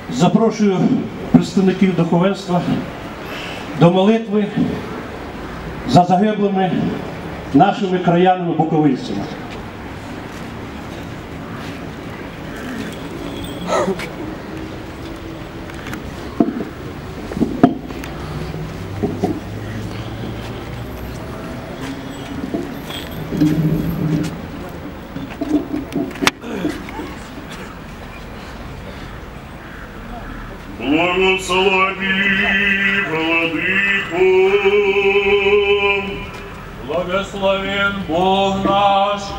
Запрошую представників духовенства до молитви за загиблими нашими краянами-буковинцями. Благослови, Владыку! Благословен Бог наш